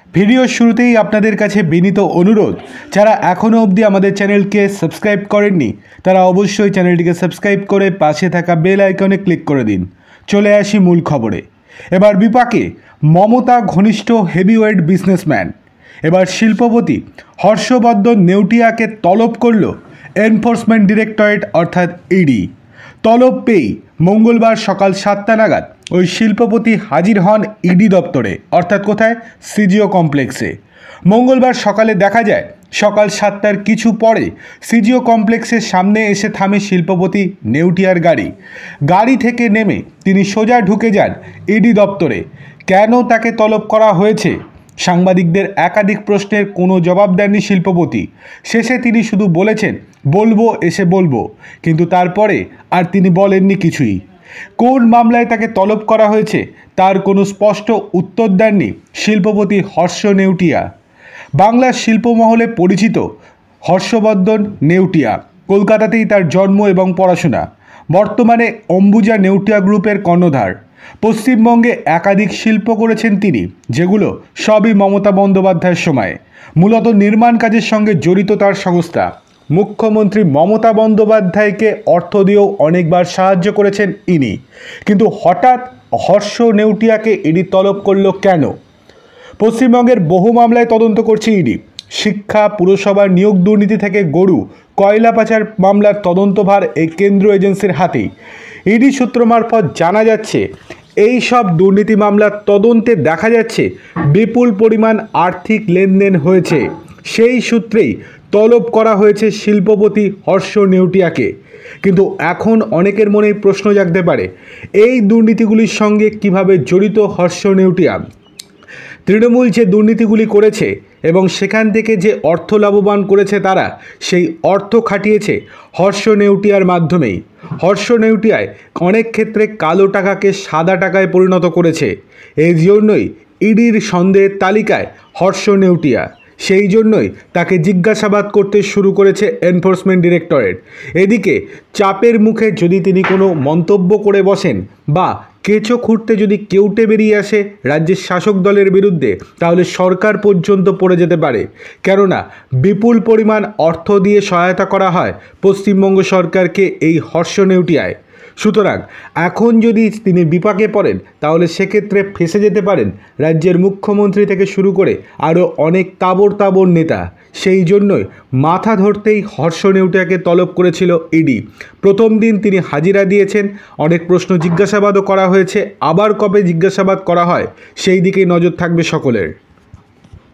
ভিডিওর শুরুতেই আপনাদের কাছে বিনীত অনুরোধ, যারা এখনও অবধি আমাদের চ্যানেলকে সাবস্ক্রাইব করেননি তারা অবশ্যই চ্যানেলটিকে সাবস্ক্রাইব করে পাশে থাকা বেল আইকনে ক্লিক করে দিন। চলে আসি মূল খবরে। এবার বিপাকে মমতা ঘনিষ্ঠ হেভিওয়েট বিজনেসম্যান। এবার শিল্পপতি হর্ষবর্ধন নেউটিয়াকে তলব করল এনফোর্সমেন্ট ডিরেক্টরেট অর্থাৎ ইডি। তলব পেয়েই মঙ্গলবার সকাল 7টা নাগাদ ওই শিল্পপতি হাজির হন ইডি দপ্তরে, অর্থাৎ কোথায়? সিজিও কমপ্লেক্সে। মঙ্গলবার সকালে দেখা যায় সকাল 7টার কিছু পরে সিজিও কমপ্লেক্সের সামনে এসে থামে শিল্পপতি নেউটিয়ার গাড়ি। গাড়ি থেকে নেমে তিনি সোজা ঢুকে যান ইডি দপ্তরে। কেন তাকে তলব করা হয়েছে? সাংবাদিকদের একাধিক প্রশ্নের কোনো জবাব দেননি শিল্পপতি। শেষে তিনি শুধু বলেছেন, বলবো এসে বলবো, কিন্তু তারপরে আর তিনি বলেননি কিছুই। কোন মামলায় তাকে তলব করা হয়েছে তার কোনো স্পষ্ট উত্তর দেননি শিল্পপতি হর্ষ নেউটিয়া। বাংলার শিল্পমহলে পরিচিত হর্ষবর্ধন নেউটিয়া। কলকাতাতেই তার জন্ম এবং পড়াশোনা। বর্তমানে অম্বুজা নেউটিয়া গ্রুপের কর্ণধার। পশ্চিমবঙ্গে একাধিক শিল্প করেছেন তিনি, যেগুলো সবই মমতা বন্দ্যোপাধ্যায়ের সময়। মূলত নির্মাণ কাজের সঙ্গে জড়িত তার সংস্থা। মুখ্যমন্ত্রী মমতা বন্দ্যোপাধ্যায়কে অর্থ দিয়েও অনেকবার সাহায্য করেছেন ইনি। কিন্তু হঠাৎ হর্ষ নেউটিয়াকে ইডি তলব করল কেন? পশ্চিমবঙ্গের বহু মামলায় তদন্ত করছে ইডি। শিক্ষা, পুরসভার নিয়োগ দুর্নীতি থেকে গরু, কয়লা পাচার মামলার তদন্তভার এই কেন্দ্রীয় এজেন্সির হাতেই। ইডি সূত্র মারফত জানা যাচ্ছে, এই সব দুর্নীতি মামলার তদন্তে দেখা যাচ্ছে বিপুল পরিমাণ আর্থিক লেনদেন হয়েছে। সেই সূত্রেই তলব করা হয়েছে শিল্পপতি হর্ষ নেউটিয়াকে। কিন্তু এখন অনেকের মনেই প্রশ্ন জাগতে পারে, এই দুর্নীতিগুলির সঙ্গে কিভাবে জড়িত হর্ষ নেউটিয়া? তৃণমূল যে দুর্নীতিগুলি করেছে এবং সেখান থেকে যে অর্থ লাভবান করেছে তারা, সেই অর্থ খাটিয়েছে হর্ষ নেউটিয়ার মাধ্যমেই। হর্ষ নেউটিয়ায় অনেক ক্ষেত্রে কালো টাকাকে সাদা টাকায় পরিণত করেছে। এই জন্যই ইডির সন্দেহের তালিকায় হর্ষ নেউটিয়া। সেই জন্যই তাকে জিজ্ঞাসাবাদ করতে শুরু করেছে এনফোর্সমেন্ট ডিরেক্টরেট। এদিকে চাপের মুখে যদি তিনি কোনো মন্তব্য করে বসেন বা কেঁচো খুঁড়তে যদি কেউটে বেরিয়ে আসে রাজ্যের শাসক দলের বিরুদ্ধে, তাহলে সরকার পর্যন্ত পড়ে যেতে পারে। কেননা বিপুল পরিমাণ অর্থ দিয়ে সহায়তা করা হয় পশ্চিমবঙ্গ সরকারকে এই হর্ষ নেউটিয়ায়। সুতরাং এখন যদি তিনি বিপাকে পড়েন তাহলে সেক্ষেত্রে ফেঁসে যেতে পারেন রাজ্যের মুখ্যমন্ত্রী থেকে শুরু করে আরও অনেক তাবড় তাবড় নেতা। সেই জন্যই মাথা ধরতেই হর্ষ নেউটিয়াকে তলব করেছিল ইডি। প্রথম দিন তিনি হাজিরা দিয়েছেন, অনেক প্রশ্ন জিজ্ঞাসাবাদও করা হয়েছে। আবার কবে জিজ্ঞাসাবাদ করা হয় সেই দিকেই নজর থাকবে সকলের।